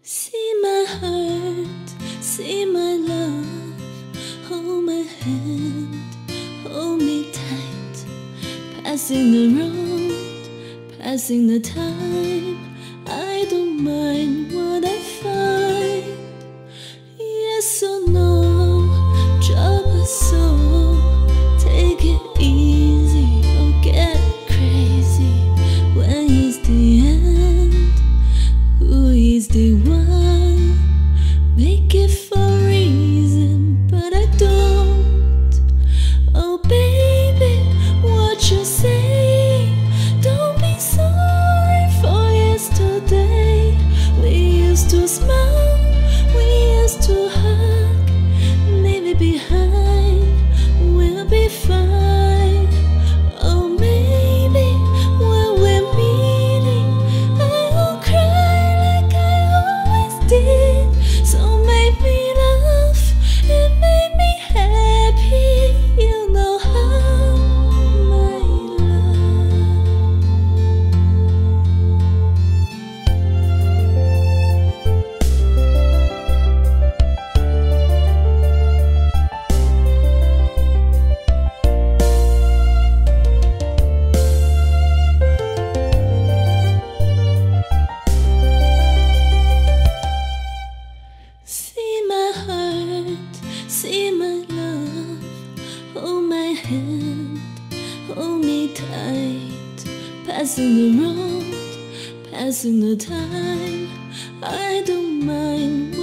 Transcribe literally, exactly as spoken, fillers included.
See my heart, see my love, hold my hand, hold me tight. Passing the road, passing the time, I don't mind what I find. Yes or no, drop a soul, take it easy or get crazy. When is the end? Who is the one? Make it for a reason, but I don't. Oh baby, what you say? Don't be sorry for yesterday. We used to smile, we used to hug. Leave it behind, we'll be fine. Oh maybe when we're meeting, I will cry like I always did. So make me laugh, it made me happy. You know how, my love. See my heart, see my love, hold my hand, hold me tight. Passing the road, passing the time, I don't mind